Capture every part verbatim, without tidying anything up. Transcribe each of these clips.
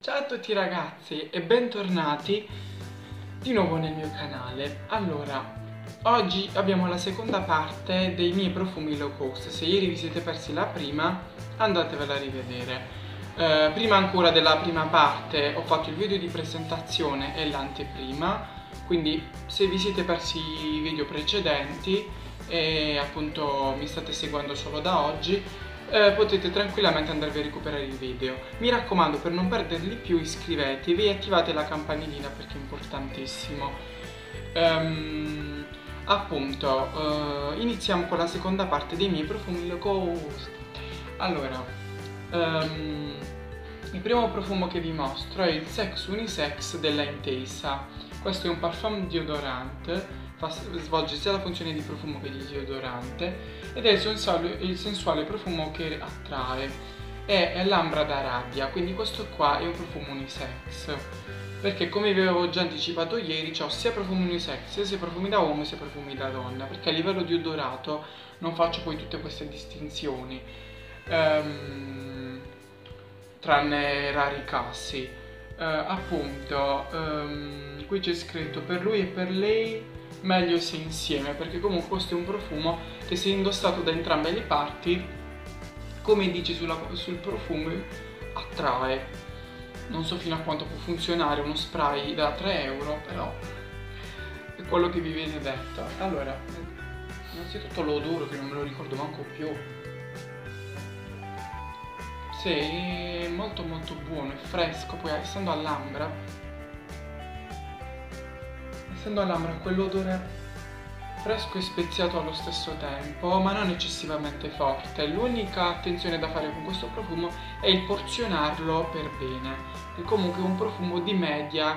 Ciao a tutti ragazzi e bentornati di nuovo nel mio canale. Allora, oggi abbiamo la seconda parte dei miei profumi low cost. Se ieri vi siete persi la prima, andatevela a rivedere. Eh, prima ancora della prima parte ho fatto il video di presentazione e l'anteprima, quindi se vi siete persi i video precedenti e appunto mi state seguendo solo da oggi, Eh, potete tranquillamente andarvi a recuperare il video. Mi raccomando, per non perderli più, iscrivetevi e attivate la campanellina perché è importantissimo. Um, appunto, uh, iniziamo con la seconda parte dei miei profumi low cost. Allora, um, il primo profumo che vi mostro è il Sex Unisex della Intesa. Questo è un parfum deodorante, svolge sia la funzione di profumo che di deodorante ed è il sensuale, il sensuale profumo che attrae. È l'ambra d'Arabia, quindi questo qua è un profumo unisex, perché come vi avevo già anticipato ieri ho sia profumi unisex, sia profumi da uomo sia profumi da donna, perché a livello di odorato non faccio poi tutte queste distinzioni, um, tranne rari casi. Uh, appunto, um, qui c'è scritto per lui e per lei meglio se insieme, perché comunque questo è un profumo che se indossato da entrambe le parti, come dice sulla, sul profumo, attrae. Non so fino a quanto può funzionare uno spray da tre euro, però è quello che vi viene detto. Allora, innanzitutto lo odoro che non me lo ricordo manco più. Sì, è molto molto buono, è fresco, poi essendo all'ambra Essendo all'ambra quell'odore fresco e speziato allo stesso tempo, ma non eccessivamente forte. L'unica attenzione da fare con questo profumo è il porzionarlo per bene, che comunque è un profumo di media,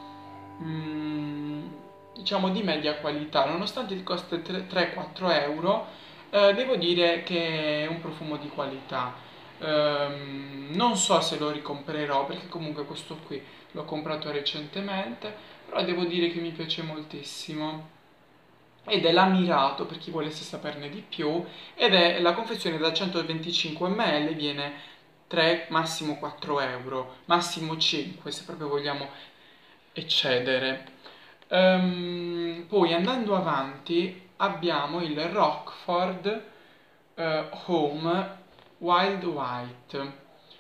mm, diciamo di media qualità, nonostante costi tre quattro euro, eh, devo dire che è un profumo di qualità. Um, non so se lo ricomprerò perché comunque questo qui l'ho comprato recentemente, però devo dire che mi piace moltissimo ed è l'Amirato per chi volesse saperne di più, ed è la confezione da centoventicinque millilitri, viene tre massimo quattro euro, massimo cinque se proprio vogliamo eccedere. Um, poi andando avanti abbiamo il Rockford uh, Home Wild White.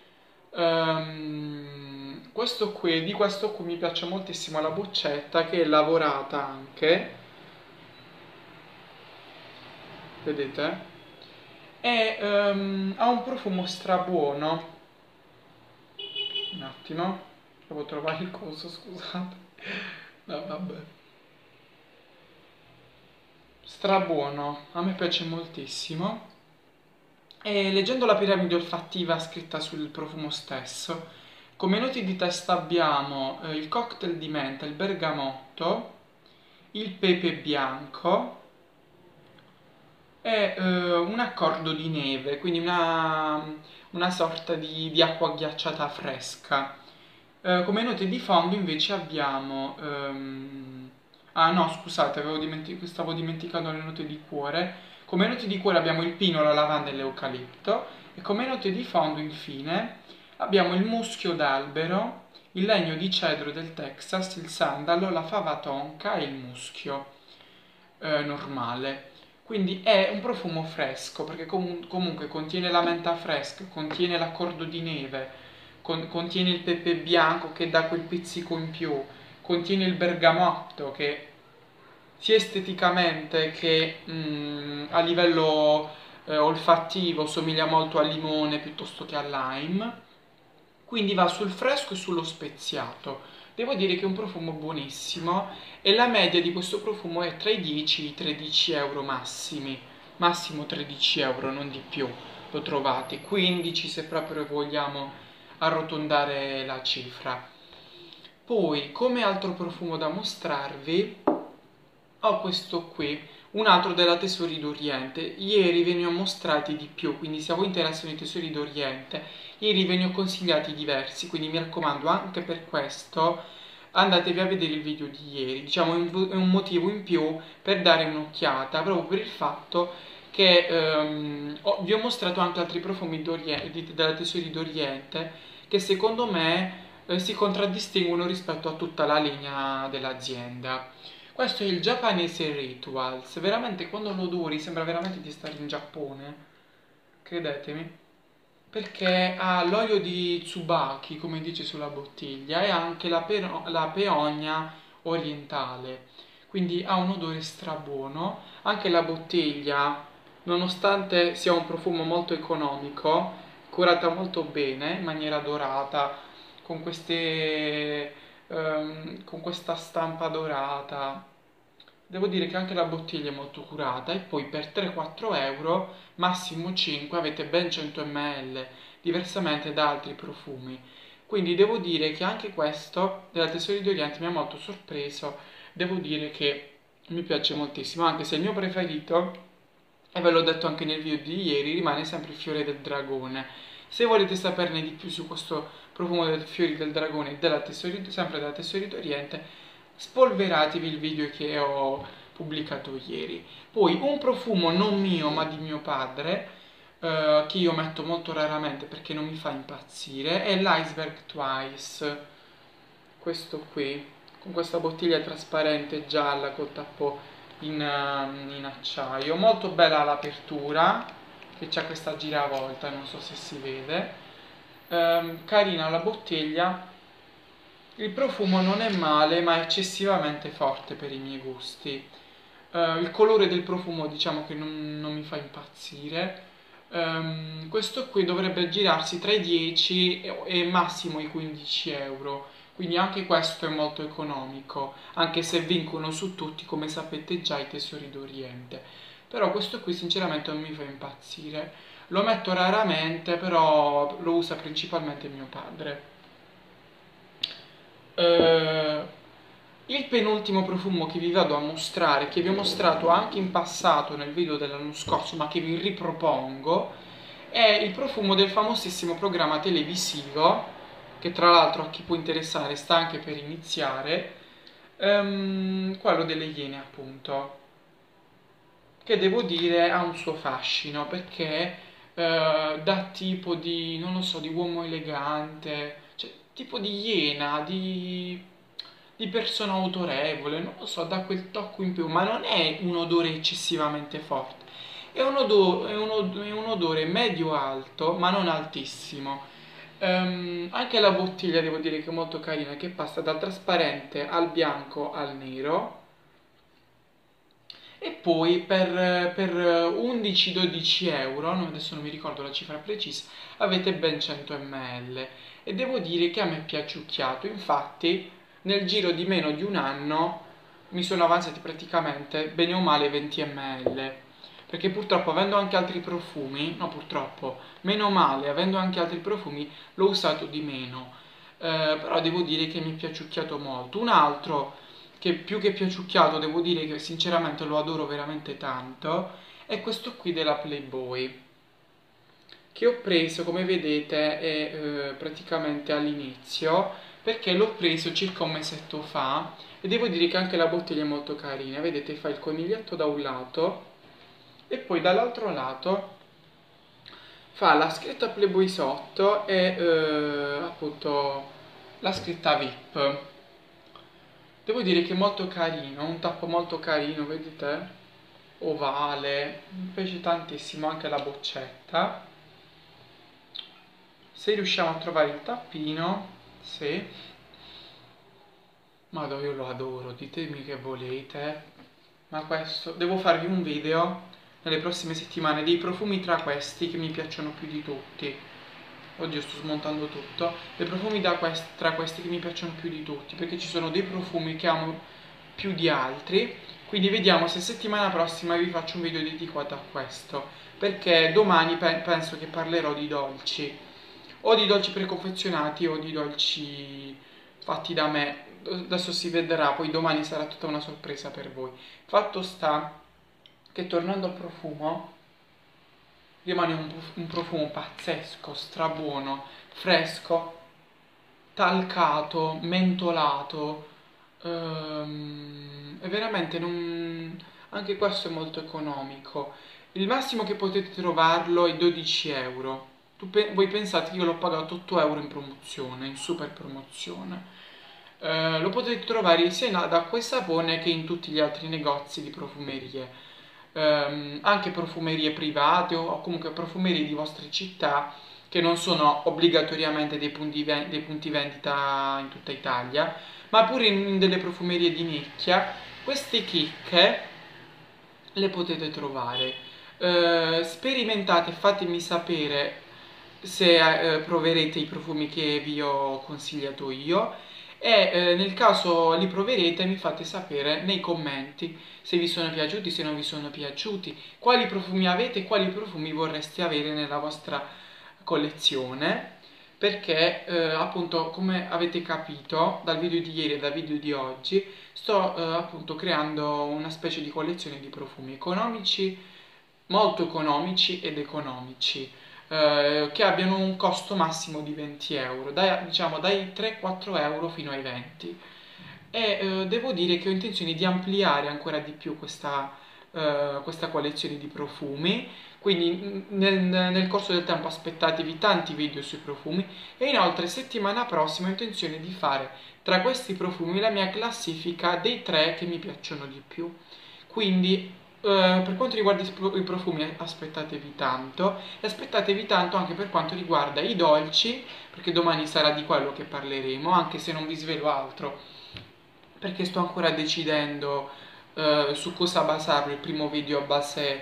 Um, questo qui, di questo qui mi piace moltissimo la boccetta, che è lavorata anche, vedete? E um, ha un profumo strabuono. Un attimo, devo trovare il coso, scusate. No, vabbè. Strabuono, a me piace moltissimo. E leggendo la piramide olfattiva scritta sul profumo stesso, come noti di testa abbiamo eh, il cocktail di menta, il bergamotto, il pepe bianco e eh, un accordo di neve, quindi una, una sorta di, di acqua ghiacciata fresca. Eh, come note di fondo invece abbiamo... Ehm... Ah no, scusate, avevo dimenti- stavo dimenticando le note di cuore. Come note di cuore abbiamo il pino, la lavanda e l'eucalipto, e come note di fondo infine abbiamo il muschio d'albero, il legno di cedro del Texas, il sandalo, la fava tonka e il muschio eh, normale. Quindi è un profumo fresco perché comun- comunque contiene la menta fresca, contiene l'accordo di neve, con- contiene il pepe bianco che dà quel pizzico in più, contiene il bergamotto che sia esteticamente che mh, a livello eh, olfattivo somiglia molto al limone piuttosto che al lime, quindi va sul fresco e sullo speziato. Devo dire che è un profumo buonissimo e la media di questo profumo è tra i dieci e i tredici euro massimi, massimo tredici euro, non di più, lo trovate, quindici se proprio vogliamo arrotondare la cifra. Poi, come altro profumo da mostrarvi, ho questo qui, un altro della Tesori d'Oriente. Ieri ve ne ho mostrati di più, quindi se a voi interessano i Tesori d'Oriente, ieri ve ne ho consigliati diversi, quindi mi raccomando anche per questo andatevi a vedere il video di ieri. Diciamo è un motivo in più per dare un'occhiata, proprio per il fatto che ehm, ho, vi ho mostrato anche altri profumi della Tesori d'Oriente che secondo me eh, si contraddistinguono rispetto a tutta la linea dell'azienda. Questo è il Japanese Rituals, veramente quando lo odori sembra veramente di stare in Giappone, credetemi, perché ha l'olio di Tsubaki, come dice sulla bottiglia, e anche la, pero- la peonia orientale, quindi ha un odore strabuono. Anche la bottiglia, nonostante sia un profumo molto economico, curata molto bene, in maniera dorata, con queste, ehm, con questa stampa dorata. Devo dire che anche la bottiglia è molto curata e poi per tre quattro euro, massimo cinque, avete ben cento millilitri, diversamente da altri profumi. Quindi devo dire che anche questo della Tesori d'Oriente mi ha molto sorpreso, devo dire che mi piace moltissimo, anche se il mio preferito, e ve l'ho detto anche nel video di ieri, rimane sempre il fiore del dragone. Se volete saperne di più su questo profumo del fiore del dragone e della Tesori, sempre della Tesori d'Oriente, spolveratevi il video che ho pubblicato ieri. Poi un profumo non mio ma di mio padre, eh, che io metto molto raramente perché non mi fa impazzire, è l'Iceberg Twice, questo qui, con questa bottiglia trasparente gialla col tappo in, um, in acciaio, molto bella l'apertura, che c'ha questa giravolta, non so se si vede. Ehm, carina la bottiglia, il profumo non è male ma è eccessivamente forte per i miei gusti. Eh, il colore del profumo diciamo che non, non mi fa impazzire. Ehm, questo qui dovrebbe girarsi tra i dieci e, e massimo i quindici euro, quindi anche questo è molto economico, anche se vincono su tutti, come sapete già, i Tesori d'Oriente. Però questo qui sinceramente non mi fa impazzire. Lo metto raramente, però lo usa principalmente mio padre. Eh, il penultimo profumo che vi vado a mostrare, che vi ho mostrato anche in passato nel video dell'anno scorso, ma che vi ripropongo, è il profumo del famosissimo programma televisivo, che tra l'altro a chi può interessare sta anche per iniziare, ehm, quello delle Iene appunto, che devo dire ha un suo fascino, perché eh, dà tipo di, non lo so, di uomo elegante, cioè tipo di iena, di, di persona autorevole, non lo so, dà quel tocco in più, ma non è un odore eccessivamente forte, è un, odo- è un od- è un odore medio-alto, ma non altissimo. Ehm, anche la bottiglia devo dire che è molto carina, che passa dal trasparente al bianco al nero. E poi per, per undici dodici euro, no, adesso non mi ricordo la cifra precisa, avete ben cento millilitri. E devo dire che a me è piaciucchiato, infatti nel giro di meno di un anno mi sono avanzati praticamente bene o male venti millilitri. Perché purtroppo avendo anche altri profumi, no purtroppo, meno male, avendo anche altri profumi, l'ho usato di meno. Eh, però devo dire che mi è piaciucchiato molto. Un altro che più che piaciucchiato, devo dire che sinceramente lo adoro veramente tanto, è questo qui della Playboy, che ho preso, come vedete, è, eh, praticamente all'inizio, perché l'ho preso circa un mesetto fa, e devo dire che anche la bottiglia è molto carina, vedete, fa il coniglietto da un lato, e poi dall'altro lato fa la scritta Playboy sotto e eh, appunto la scritta V I P. Devo dire che è molto carino, un tappo molto carino, vedete? Ovale, mi piace tantissimo anche la boccetta. Se riusciamo a trovare il tappino, sì. Ma io lo adoro, ditemi che volete. Ma questo, devo farvi un video nelle prossime settimane dei profumi tra questi che mi piacciono più di tutti. Oddio, sto smontando tutto. Dei profumi da quest- tra questi che mi piacciono più di tutti, perché ci sono dei profumi che amo più di altri. Quindi vediamo se settimana prossima vi faccio un video dedicato a questo, perché domani pe- penso che parlerò di dolci, o di dolci preconfezionati o di dolci fatti da me. Adesso si vedrà, poi domani sarà tutta una sorpresa per voi. Fatto sta che tornando al profumo, rimane un, un profumo pazzesco, strabuono, fresco, talcato, mentolato. Ehm, e veramente non... anche questo è molto economico. Il massimo che potete trovarlo è dodici euro. tu pe voi pensate che io l'ho pagato otto euro in promozione, in super promozione. Eh, lo potete trovare sia in acqua e sapone che in tutti gli altri negozi di profumerie, ehm, anche profumerie private o comunque profumerie di vostre città che non sono obbligatoriamente dei punti, dei punti vendita in tutta Italia, ma pure in, in delle profumerie di nicchia. Queste chicche le potete trovare. Eh, sperimentate, fatemi sapere se eh, proverete i profumi che vi ho consigliato io e eh, nel caso li proverete mi fate sapere nei commenti se vi sono piaciuti, se non vi sono piaciuti, quali profumi avete e quali profumi vorreste avere nella vostra collezione, perché eh, appunto come avete capito dal video di ieri e dal video di oggi sto eh, appunto creando una specie di collezione di profumi economici, molto economici ed economici, eh, che abbiano un costo massimo di venti euro, dai, diciamo dai tre quattro euro fino ai venti. E eh, devo dire che ho intenzione di ampliare ancora di più questa, eh, questa collezione di profumi, quindi nel, nel corso del tempo aspettatevi tanti video sui profumi e inoltre settimana prossima ho intenzione di fare tra questi profumi la mia classifica dei tre che mi piacciono di più. Quindi eh, per quanto riguarda i profumi aspettatevi tanto e aspettatevi tanto anche per quanto riguarda i dolci, perché domani sarà di quello che parleremo, anche se non vi svelo altro, perché sto ancora decidendo eh, su cosa basarlo il primo video a base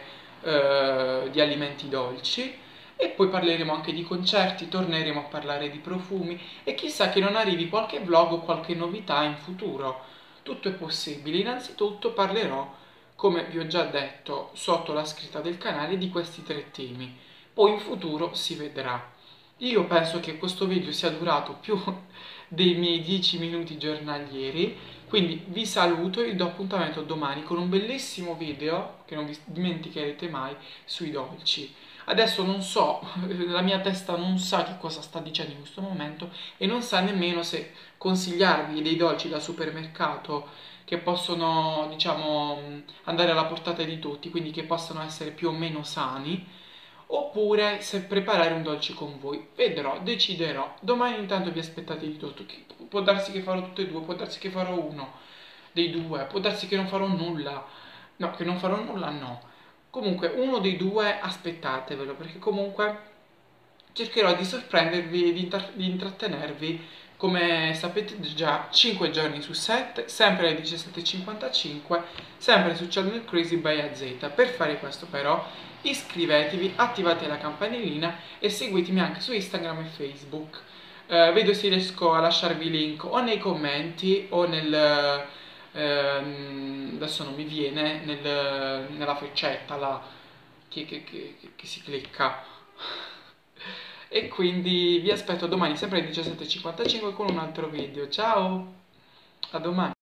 eh, di alimenti dolci. E poi parleremo anche di concerti, torneremo a parlare di profumi e chissà che non arrivi qualche vlog o qualche novità in futuro. Tutto è possibile. Innanzitutto parlerò, come vi ho già detto, sotto la scritta del canale di questi tre temi. Poi in futuro si vedrà. Io penso che questo video sia durato più dei miei dieci minuti giornalieri, quindi vi saluto e vi do appuntamento domani con un bellissimo video, che non vi dimenticherete mai, sui dolci. Adesso non so, la mia testa non sa che cosa sta dicendo in questo momento e non sa nemmeno se consigliarvi dei dolci da supermercato che possono, diciamo, andare alla portata di tutti, quindi che possano essere più o meno sani, oppure se preparare un dolce con voi. Vedrò, deciderò. Domani intanto vi aspettate di tutto. Può darsi che farò tutte e due, può darsi che farò uno dei due, può darsi che non farò nulla. No, che non farò nulla no. Comunque uno dei due aspettatevelo, perché comunque cercherò di sorprendervi e di, di intrattenervi, come sapete già, cinque giorni su sette, sempre alle diciassette e cinquantacinque, sempre su Channel Crazy by A Z. Per fare questo però iscrivetevi, attivate la campanellina e seguitemi anche su Instagram e Facebook. Eh, vedo se riesco a lasciarvi link o nei commenti o nel... Ehm, adesso non mi viene, nel, nella freccetta là, che, che, che, che si clicca. E quindi vi aspetto domani sempre alle diciassette e cinquantacinque con un altro video. Ciao, a domani.